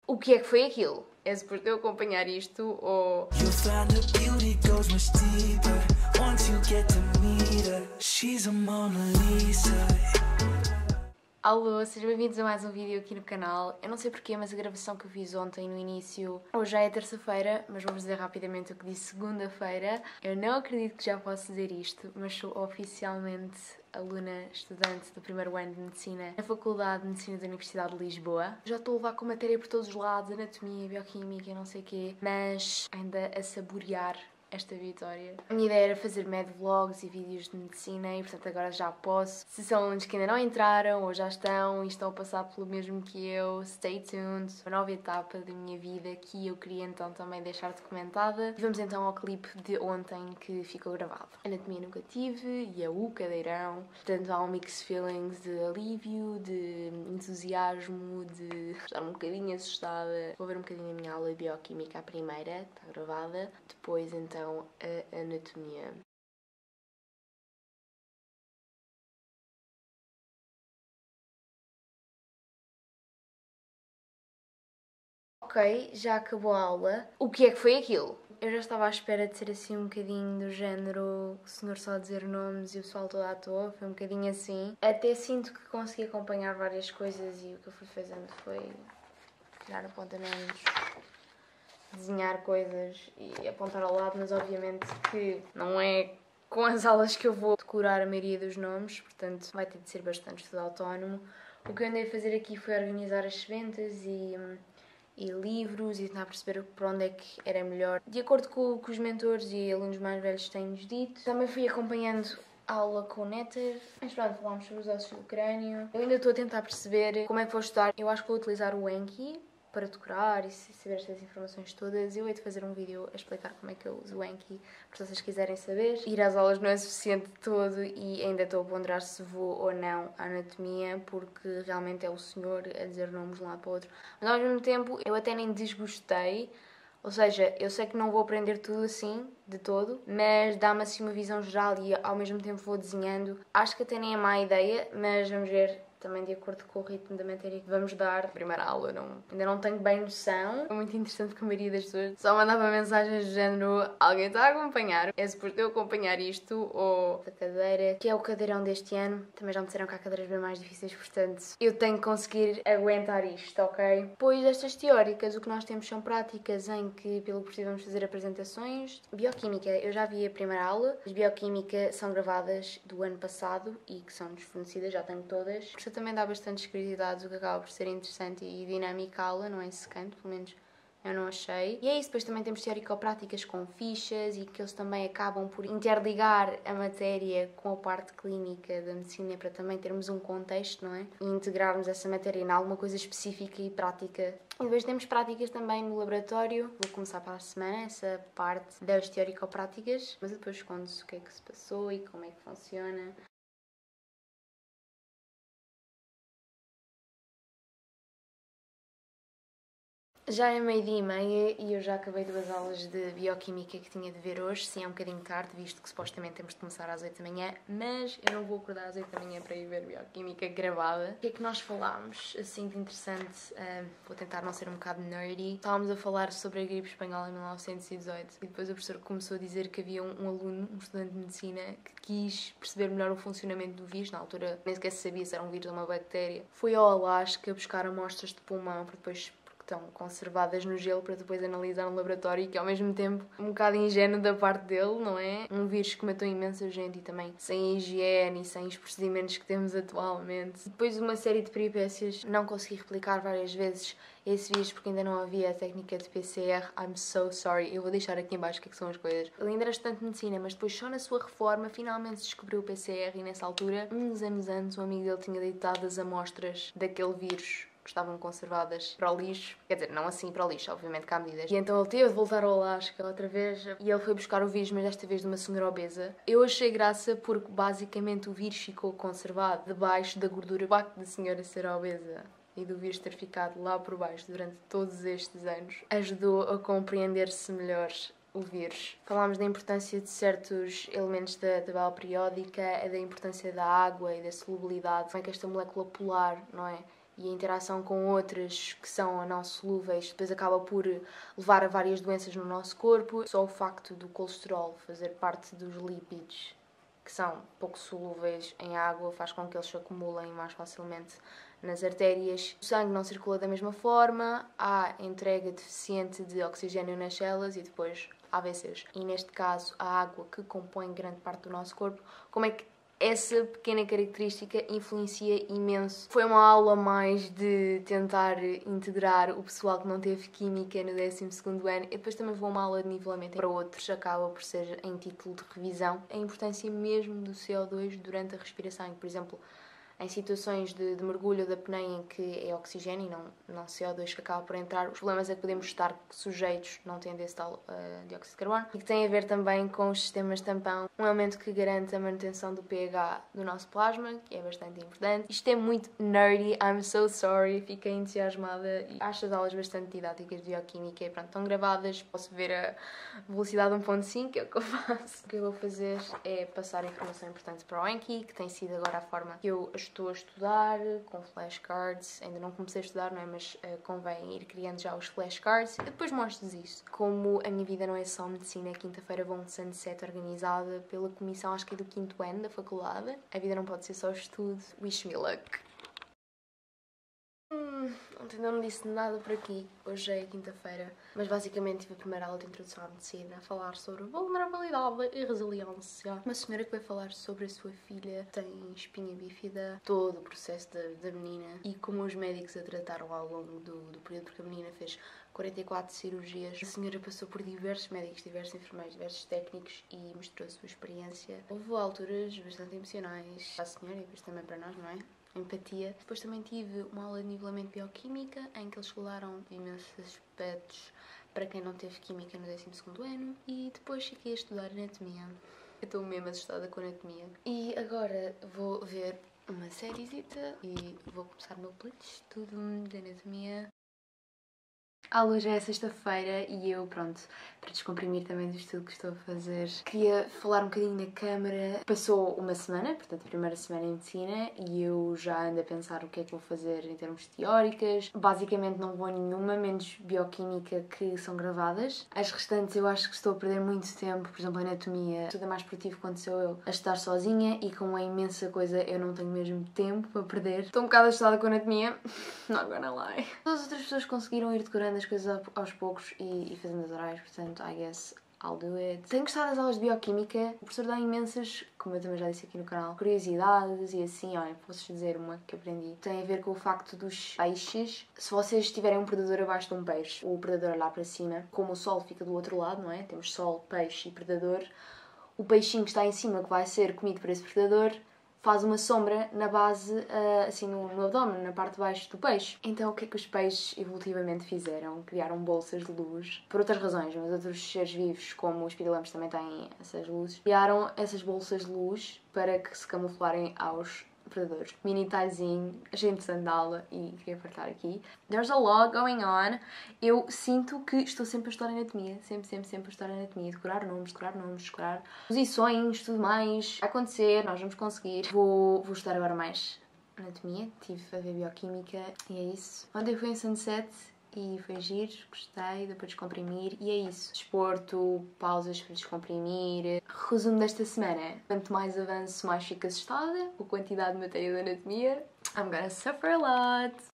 O que é que foi aquilo? É suposto eu acompanhar isto ou... Alô, sejam bem-vindos a mais um vídeo aqui no canal. Eu não sei porquê, mas a gravação que eu fiz ontem no início... Hoje já é terça-feira, mas vou-vos dizer rapidamente o que disse segunda-feira. Eu não acredito que já posso dizer isto, mas sou oficialmente aluna estudante do primeiro ano de Medicina na Faculdade de Medicina da Universidade de Lisboa. Já estou a levar com matéria por todos os lados, anatomia, bioquímica, não sei o quê, mas ainda a saborear esta vitória. A minha ideia era fazer vlogs e vídeos de medicina e, portanto, agora já posso. Se são alunos que ainda não entraram ou já estão e estão a passar pelo mesmo que eu, stay tuned. Uma nova etapa da minha vida que eu queria então também deixar documentada. E vamos então ao clipe de ontem que ficou gravado. Anatomia nunca tive e o cadeirão. Portanto, há um mix feelings de alívio, de entusiasmo, de estar um bocadinho assustada. Vou ver um bocadinho a minha aula de bioquímica, a primeira, que está gravada. Depois, então, a anatomia. Ok, já acabou a aula. O que é que foi aquilo? Eu já estava à espera de ser assim um bocadinho do género o senhor só a dizer nomes e o pessoal todo à toa, foi um bocadinho assim. Até sinto que consegui acompanhar várias coisas e o que eu fui fazendo foi tirar apontamentos, desenhar coisas e apontar ao lado, mas obviamente que não é com as aulas que eu vou decorar a maioria dos nomes, portanto vai ter de ser bastante estudo autónomo. O que eu andei a fazer aqui foi organizar as sementas e livros e tentar perceber para onde é que era melhor, de acordo com o que os mentores e alunos mais velhos têm-nos dito. Também fui acompanhando a aula com o Néter, mas pronto, falámos sobre os ossos do crânio. Eu ainda estou a tentar perceber como é que vou estudar. Eu acho que vou utilizar o Anki para decorar e saber estas informações todas. Eu hei de fazer um vídeo a explicar como é que eu uso o Anki, se vocês quiserem saber. Ir às aulas não é suficiente de todo e ainda estou a ponderar se vou ou não à anatomia, porque realmente é o senhor a dizer nomes de um lado para o outro. Mas ao mesmo tempo eu até nem desgostei, ou seja, eu sei que não vou aprender tudo assim, de todo, mas dá-me assim uma visão geral e ao mesmo tempo vou desenhando. Acho que até nem é má ideia, mas vamos ver também de acordo com o ritmo da matéria que vamos dar. Primeira aula, ainda não tenho bem noção. É muito interessante que a maioria das pessoas só mandava mensagens do género: alguém está a acompanhar? É suposto eu acompanhar isto? Ou a cadeira, que é o cadeirão deste ano. Também já me disseram que há cadeiras bem mais difíceis, portanto eu tenho que conseguir aguentar isto, ok? Depois destas teóricas, o que nós temos são práticas em que, pelo que vamos fazer apresentações. Bioquímica, eu já vi a primeira aula. As bioquímica são gravadas do ano passado e que são desfornecidas, já tenho todas. Isto também dá bastantes curiosidades, o que acaba por ser interessante e dinâmica a aula, não é secante, pelo menos eu não achei. E é isso, depois também temos teórico-práticas com fichas e que eles também acabam por interligar a matéria com a parte clínica da medicina para também termos um contexto, não é? E integrarmos essa matéria em alguma coisa específica e prática. E depois temos práticas também no laboratório. Vou começar para a semana essa parte das teórico-práticas, mas eu depois conto-vos o que é que se passou e como é que funciona. Já é 12h30 e eu já acabei 2 aulas de bioquímica que tinha de ver hoje. Sim, é um bocadinho tarde, visto que supostamente temos de começar às 8 da manhã, mas eu não vou acordar às 8 da manhã para ir ver bioquímica gravada. O que é que nós falámos, assim, de interessante? Vou tentar não ser um bocado nerdy. Estávamos a falar sobre a gripe espanhola em 1918 e depois o professor começou a dizer que havia um aluno, um estudante de medicina, que quis perceber melhor o funcionamento do vírus. Na altura nem sequer se sabia se era um vírus ou uma bactéria. Foi ao Alasca buscar amostras de pulmão para depois estão conservadas no gelo para depois analisar no laboratório, que ao mesmo tempo um bocado ingênuo da parte dele, não é? Um vírus que matou imensa gente e também sem a higiene e sem os procedimentos que temos atualmente. Depois uma série de peripécias, não consegui replicar várias vezes esse vírus porque ainda não havia a técnica de PCR. I'm so sorry. Eu vou deixar aqui em baixo o que são as coisas. Ele ainda era estudante de medicina, mas depois só na sua reforma finalmente se descobriu o PCR e nessa altura, uns anos antes, um amigo dele tinha deitado as amostras daquele vírus que estavam conservadas para o lixo. Quer dizer, não assim para o lixo, obviamente que há medidas. E então ele teve de voltar ao Alasca outra vez e ele foi buscar o vírus, mas desta vez de uma senhora obesa. Eu achei graça porque basicamente o vírus ficou conservado debaixo da gordura. O facto da senhora ser obesa e do vírus ter ficado lá por baixo durante todos estes anos ajudou a compreender-se melhor o vírus. Falámos da importância de certos elementos da tabela periódica, da importância da água e da solubilidade, como é que esta molécula polar, não é? e a interação com outras que são não solúveis depois acaba por levar a várias doenças no nosso corpo. Só o facto do colesterol fazer parte dos lípidos, que são pouco solúveis em água, faz com que eles se acumulem mais facilmente nas artérias. O sangue não circula da mesma forma, há entrega deficiente de oxigênio nas células e depois AVCs. E neste caso, a água que compõe grande parte do nosso corpo, como é que essa pequena característica influencia imenso. Foi uma aula mais de tentar integrar o pessoal que não teve química no 12º ano e depois também vou uma aula de nivelamento para outros, acaba por ser em título de revisão. A importância mesmo do CO2 durante a respiração, por exemplo, em situações de mergulho da apneia em que é oxigênio e não CO2 que acaba por entrar, os problemas é que podemos estar sujeitos, não tendo esse tal dióxido de carbono, e que tem a ver também com os sistemas tampão, um elemento que garante a manutenção do pH do nosso plasma, que é bastante importante. Isto é muito nerdy, I'm so sorry, fiquei entusiasmada e acho as aulas bastante didáticas de bioquímica e pronto, estão gravadas, posso ver a velocidade 1.5, é o que eu faço. O que eu vou fazer é passar informação importante para o Anki, que tem sido agora a forma que eu estou a estudar, com flashcards. Ainda não comecei a estudar, não é? Mas convém ir criando já os flashcards e depois mostro-vos isso. Como a minha vida não é só medicina, quinta-feira vou um sunset organizada pela comissão, acho que é do 5º ano da faculdade. A vida não pode ser só estudo. Wish me luck. Ontem não disse nada por aqui, hoje é quinta-feira, mas basicamente tive a primeira aula de introdução à medicina a falar sobre vulnerabilidade e resiliência. Uma senhora que vai falar sobre a sua filha tem espinha bífida, todo o processo da menina e como os médicos a trataram ao longo do período, porque a menina fez 44 cirurgias. A senhora passou por diversos médicos, diversos enfermeiros, diversos técnicos e mostrou a sua experiência. Houve alturas bastante emocionais para a senhora e depois também para nós, não é? Empatia. Depois também tive uma aula de nivelamento de bioquímica em que eles falaram de imensos aspectos para quem não teve química no 12º ano e depois fiquei a estudar anatomia. Eu estou mesmo assustada com anatomia. E agora vou ver uma sériezita e vou começar o meu estudo de anatomia. A aula já é sexta-feira e eu, pronto, para descomprimir também do estudo que estou a fazer, queria falar um bocadinho na câmara. Passou uma semana, portanto a primeira semana em medicina, e eu já ando a pensar o que é que vou fazer em termos teóricas. Basicamente não vou a nenhuma, menos bioquímica, que são gravadas. As restantes eu acho que estou a perder muito tempo, por exemplo, a anatomia. Tudo é mais produtivo quando sou eu a estar sozinha e com a imensa coisa eu não tenho mesmo tempo para perder. Estou um bocado assustada com a anatomia, not gonna lie. Todas as outras pessoas conseguiram ir decorando as coisas aos poucos e fazendo as orais, portanto, I guess I'll do it. Tenho gostado das aulas de bioquímica. O professor dá imensas, como eu também já disse aqui no canal, curiosidades e assim, olha, posso dizer uma que aprendi. Tem a ver com o facto dos peixes. Se vocês tiverem um predador abaixo de um peixe, o predador lá para cima, como o sol fica do outro lado, não é? Temos sol, peixe e predador. O peixinho que está em cima, que vai ser comido por esse predador, faz uma sombra na base, assim no abdômen, na parte de baixo do peixe. Então o que é que os peixes evolutivamente fizeram? Criaram bolsas de luz, por outras razões, mas outros seres vivos, como os pirilampos também têm essas luzes, criaram essas bolsas de luz para que se camuflarem aos predadores. Mini detalhezinho, achei interessante da aula e queria partilhar aqui. There's a lot going on. Eu sinto que estou sempre a estudar anatomia. Sempre a estudar anatomia. Decorar nomes, decorar posições, tudo mais. Vai acontecer, nós vamos conseguir. Vou estudar agora mais anatomia. Estive a ver bioquímica e é isso. Ontem fui em Sunset e foi giro, gostei, depois de descomprimir e é isso. Desporto, pausas para descomprimir. Resumo desta semana. Quanto mais avanço, mais fico assustada com a quantidade de matéria de anatomia. I'm gonna suffer a lot.